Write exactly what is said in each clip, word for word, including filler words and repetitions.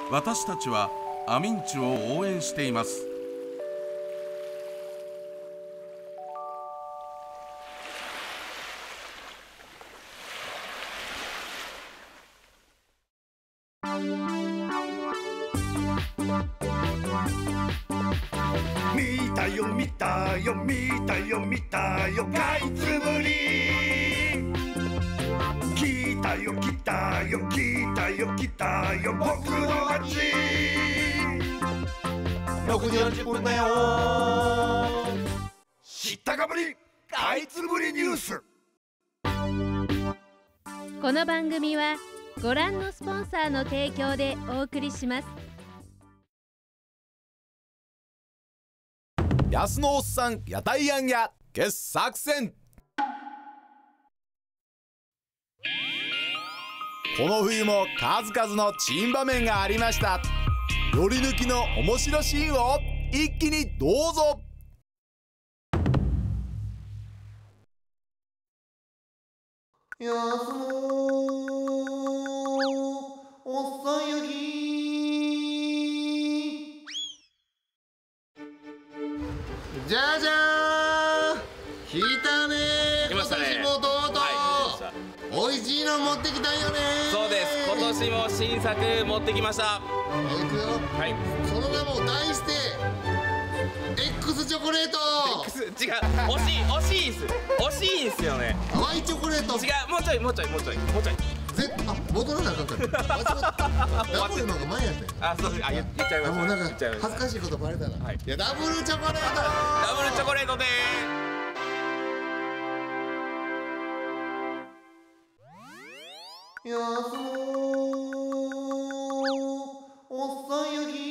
私たちはアミンチュを応援しています。 見たよ見たよ見たよ見たよかいつぶり、来たよ来たよ来たよ来たよ僕の街、ろくじよんじゅっぷんだよ、知ったかぶりかいつぶりニュース。 この番組はご覧のスポンサーの提供でお送りします。 安のおっさん屋台庵や傑作選。この冬も数々の珍場面がありました。より抜きの面白シーンを一気にどうぞ。 安のおっさん焼き、じゃじゃーん、来たねー。 来ましたね。 今年もとうとう、 はい、 美味しいの持ってきたんよねー。 そうです。今年も新作持ってきました。 いくよ。 はい。 その名も題して X チョコレート。 X 違う、惜しい惜しいんす惜しいんすよね。 Y チョコレート。 違う、もうちょいもうちょいもうちょいもうちょい。 ぜあ戻らなあかんから。間違ったダブルの方が前やったよ。 あ、そうです。あ、言っちゃいました。 もうなんか言っちゃいました恥ずかしいことバレたな。 はい。 いやダブルチョコレート。 ダブルチョコレートでーす。やすおっさん焼き。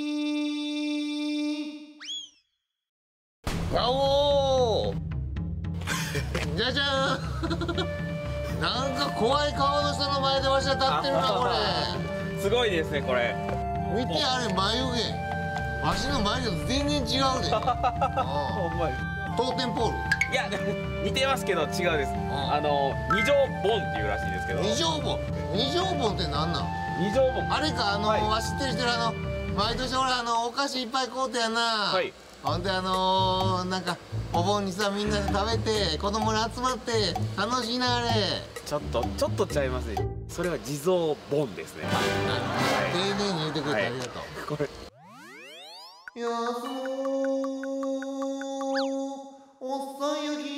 わおー。じゃじゃーん。なんか怖い顔の人の前でわしは立ってるなこれ。 すごいですねこれ。 見てあれ眉毛。わしの眉毛と全然違うで。 ほんまに。 当店ポール。 いや似てますけど違うです。あの二条盆っていうらしいですけど。 二条盆。二条盆ってなんなん？ 二条盆。 あれかあの、はい、わし知ってる人らあの毎年俺あのお菓子いっぱい買うてやな。はい。ほんであのー、なんかお盆にさみんなで食べて子供に集まって楽しいなあれ。 ちょっとちょっとちゃいますね。それは地蔵盆ですね。 はい、丁寧に言ってくれてありがとう。はい、これ。やすおっさん焼き。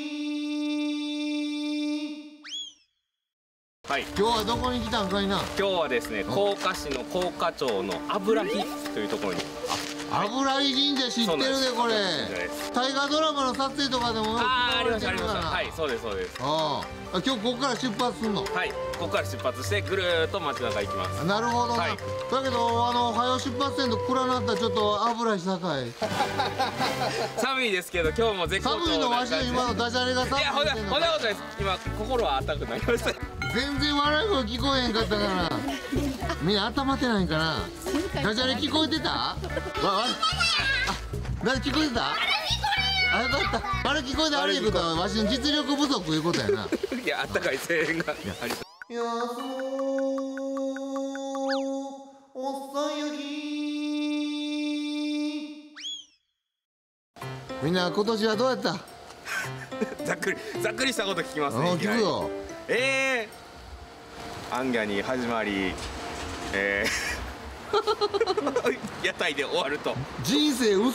はい。 今日はどこに来たんかいな。 今日はですね、甲賀市の甲賀町の油木というところに。 油井神社知ってるねこれ。大河ドラマの撮影とかでも。 ああ、ありましたありました。はい、そうですそうです。 ああ、今日ここから出発すんの。 はい、ここから出発してぐるーっと街中行きます。 なるほどな。だけどあの早出発せんと暗なったらちょっと油井したかい。 寒いですけど今日も絶好調。 寒いのわしの今のダジャレが寒い。 いやほんなほんなことです。今心は温かくなりました。 全然笑い声聞こえへんかったからみんな頭ってないんかな。ダジャレ聞こえてた？わわあ、誰聞こえてた？あ、よかった。あれ聞こえて悪いことはわしの実力不足いうことやな。 いや、あったかい声援があり。 やすおっさん焼き。みんな今年はどうやった？ ざっくりざっくりしたこと聞きますね。 聞くよ。 ええー、アンギャに始まり、えー、屋台で終わると人生薄っ。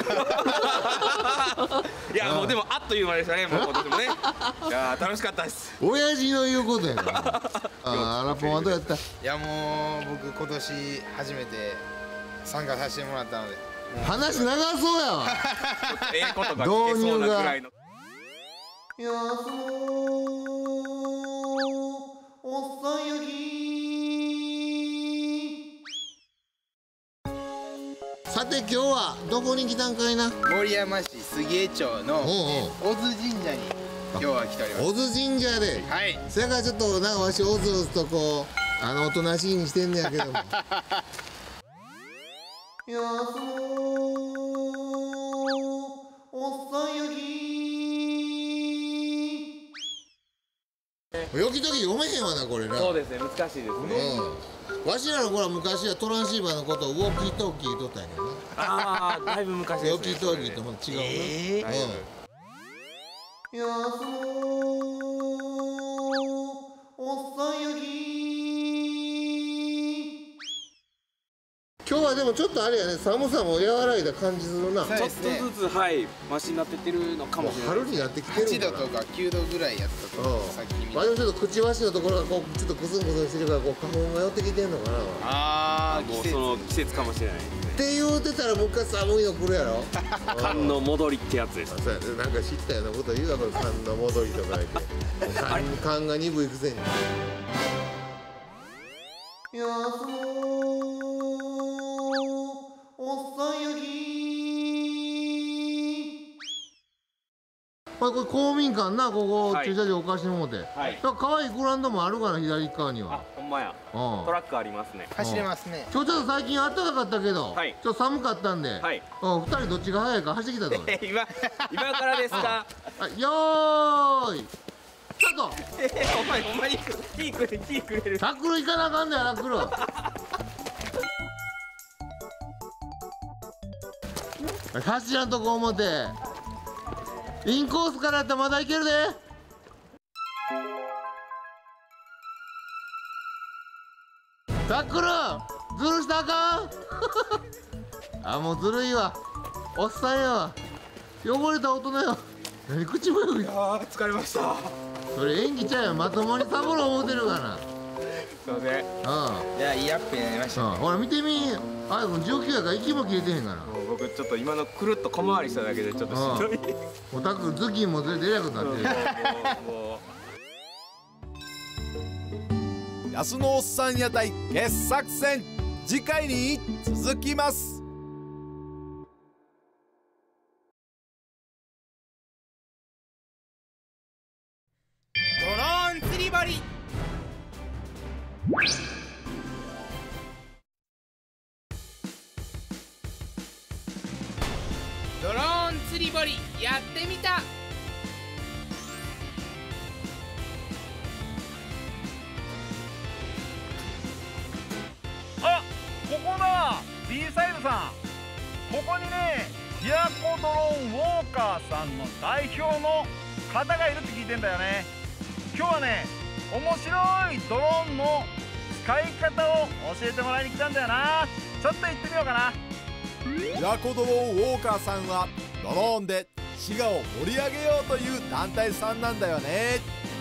いやもうでもあっという間でしたね。もう今年もね。いや楽しかったです。 親父の言うことやから。ああ、ラポンはどうやった？いやもう僕今年初めて参加させてもらったので話長そうやわ。 ええことが聞けそうなくらいの。 やすおっさん焼き。さて今日はどこに来たんかいな。 森山市杉江町の小津神社に今日は来ております。 小津神社で。はい。それからちょっとなんかわしおずおずとこうあのおとなしいにしてんねやけども。やすおっさん焼き。 よきとき読めへんわなこれな。 そうですね、難しいですね。 うん。わしらの頃は昔はトランシーバーのことをウォーキートーキーとったんやけどな。 ああ、だいぶ昔ですね。 ウォーキートーキーとも違うな。ええ。うん。いやーそうおっさんやき。今日はでもちょっとあれやね、寒さも和らいだ感じするな。 ちょっとずつ、はい、マシになってってるのかもしれない。 春になってきてるはちどとかきゅうどぐらいやったとさっき見た。 まあでもちょっとくちばしのところがこうちょっとクスンクスンしてるからこう花粉が寄ってきてんのかな。 ああ、 もうその季節かもしれないですね。 って言うてたらもう一回寒いの来るやろ。 寒の戻りってやつです。 そうやね、なんか知ったようなこと言うわこれ寒の戻りとか言って寒寒が鈍いくせに。いやーそうおっさんやき。これこれ公民館な、ここ、はい、駐車場置かしてもうて、はい、だから可愛いグラウンドもあるから左側には。あ、ほんまや、うん、トラックありますね。 走れますね。 今日ちょっと最近暖かかったけど、はい、ちょっと寒かったんで、はい、うん、ふたりどっちが早いか走ってきたと今今からですか。 うん、よーいスタート。 えー、お前お前キーくれキーくれる。 タックル行かなあかんねや、タックル。走らんとこ思てインコースからやったらまだいけるで。タックルずるしたらあかん。あ、もうずるいわ、おっさんやわ、汚れた大人や。何口もよい。 あー疲れました。 それ演技ちゃうよ、まともにサボろう思ってるからな。 すいません。うん、 じゃあいいアップになりました、ね。 うん、ほら見てみ、あれもじゅうきゅうやから息も切れてへんから。 僕ちょっと今のくるっと小回りしただけでちょっとしんどい。 おたく頭巾もずれてえらいことになってる。 安のおっさん屋台傑作選、次回に続きます。 ドローン釣り堀。ドローン釣り堀やってみた。 あ、ここだ B サイドさん。ここにね、琵琶湖ドローンウォーカーさんの代表の方がいるって聞いてんだよね。今日はね、面白いドローンの使い方を教えてもらいに来たんだよな。ちょっと行ってみようかな。 琵琶湖ドローンウォーカーさんはドローンで滋賀を盛り上げようという団体さんなんだよね。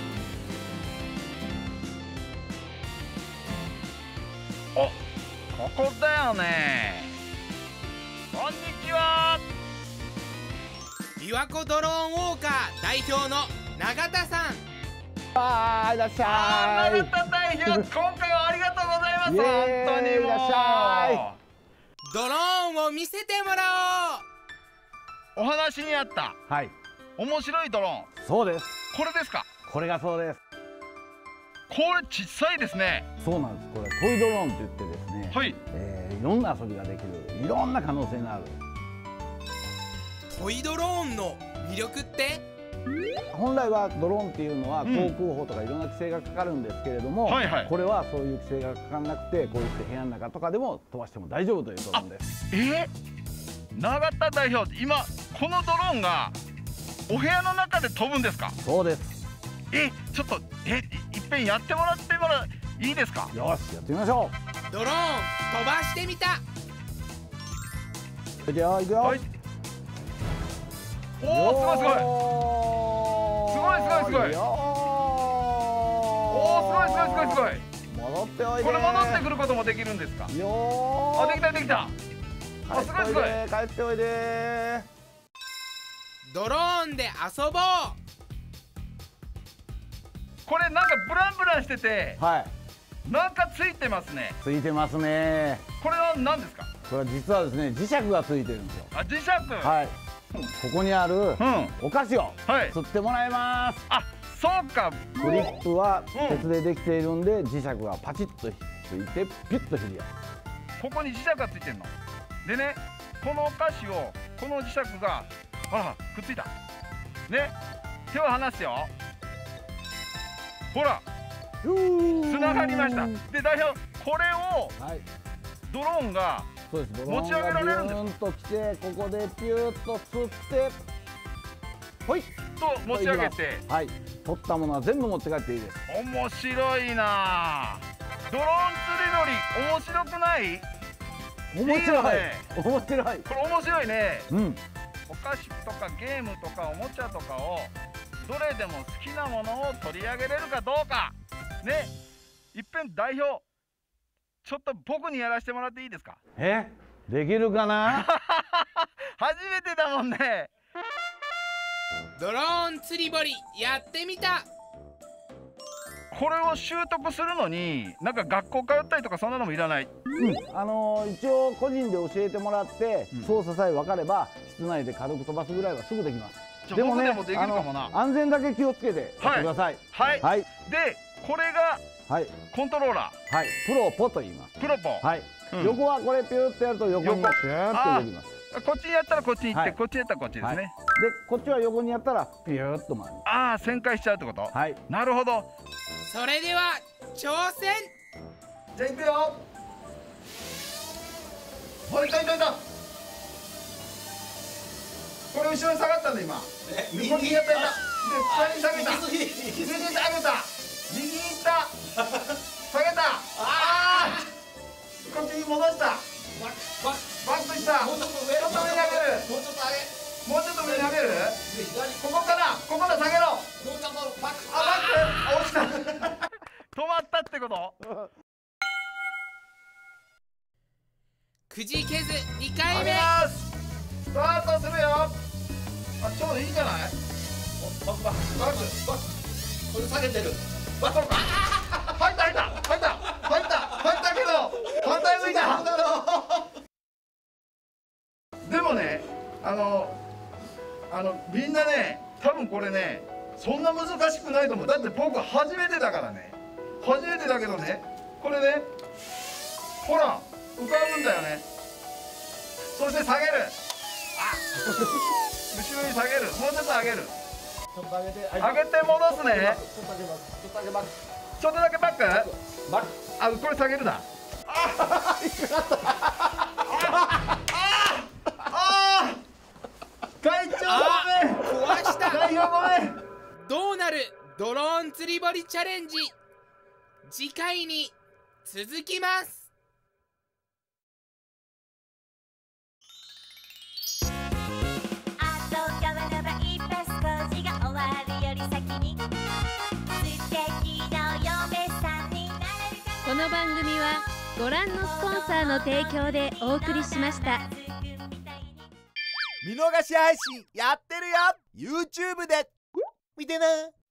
お、ここだよね。こんにちは。 琵琶湖ドローンウォーカー代表の永田さん。 あーいらっしゃい。 永田代表、今回はありがとうございます。本当にもう。 いらっしゃい。 ドローンを見せてもらおう。お話にあった、 はい、 面白いドローン。 そうです。 これですか。 これがそうです。 これ小さいですね。 そうなんです。これトイドローンって言ってですね、はい、えー、いろんな遊びができる、いろんな可能性のあるトイドローンの魅力って。 本来はドローンっていうのは航空法とかいろんな規制がかかるんですけれども、うん、はいはい、これはそういう規制がかからなくて、こういって部屋の中とかでも飛ばしても大丈夫というドローンです。 えー、永田代表、今このドローンがお部屋の中で飛ぶんですか。 そうです。 え、ちょっとえいっぺんやってもらってもらいいですか。 よし、やってみましょう。ドローン飛ばしてみた。 いくよいくよ、はい、 おお、すごいすごいすごいすごいすごい。おお、すごいすごいすごいすごい。 戻っておいで。 これ戻ってくることもできるんですか。よー、あ、できたできた。あ、すごいすごい。 帰っておいで。 ドローンで遊ぼう。 これなんかブランブランしてて、はい、なんかついてますね。 ついてますね。 これは何ですか。 これは実はですね、磁石がついてるんですよ。 あ、磁石。 はい。ここにあるお菓子を釣ってもらいます。 あ、そうか。 グリップは鉄でできているんで、磁石がパチッとついてピュッと引きやす。ここに磁石がついてるのでね、このお菓子をこの磁石がほらくっついたね。手を離すよ。 ほらつながりました。で代表これをドローンが持ち上げられるんです。 ビューンと来てここでピューッと吸ってほいと持ち上げて、 はい、取ったものは全部持って帰っていいです。 面白いな。ドローン釣り鳥面白くない？ 面白い、 ね、 面白い。 これ面白いね。 うん。 お菓子とかゲームとかおもちゃとかをどれでも好きなものを取り上げれるかどうかね。いっぺん代表ちょっと僕にやらせてもらっていいですか？ え、できるかな？ 初めてだもんね。 ドローン釣り堀やってみた。 これを習得するのになんか学校通ったりとかそんなのもいらない？ うん、あのー、一応個人で教えてもらって、うん、操作さえ分かれば室内で軽く飛ばすぐらいはすぐできます。でもね、 僕でもできるかもな。 安全だけ気をつけてやってください。 はい、はい、でこれがコントローラー、 はい、プロポと言います。 プロポ、 はい、うん、横はこれピューッとやると横にピューッと動きます。 こっちにやったらこっちに行って、はい、こっちにやったらこっちですね、はい、でこっちは横にやったらピューッと回る。 ああ、旋回しちゃうってこと。 はい、なるほど。 それでは挑戦。 じゃあ行くよ。ほい、いたいたいた。これ後ろに下がったんだ今。右にやったいた。で下に下げた。右に下げた。右に行った。下げた。ああ。こっちに戻した。バックバックバックした。もうちょっと上。ちょっと上に上げる。もうちょっと上げ。もうちょっと上に上げる。ここからここから下げろ。バック。あ、バック。落ちた。 止まったってこと？ くじけずにかいめスタートするよ。あ、ちょうどいいんじゃない？バックバックバックバック。これ下げてる。バック。入った入った入った入った入ったけど反対向いた。でもね、あのあのみんなね、多分これねそんな難しくないと思う。だって僕初めてだからね。初めてだけどね、これね、ほら浮かぶんだよね。そして下げる。あ後ろに下げる。もうちょっと上げる。ちょっと上げて上げて戻すね。ちょっとだけバック。バック。あ、これ下げるだ。ああ会長ごめん。 壊した。 代表ごめん。 どうなるドローン釣り堀チャレンジ、次回に続きます。 この番組はご覧のスポンサーの提供でお送りしました。 見逃し配信やってるよ YouTube で見てね。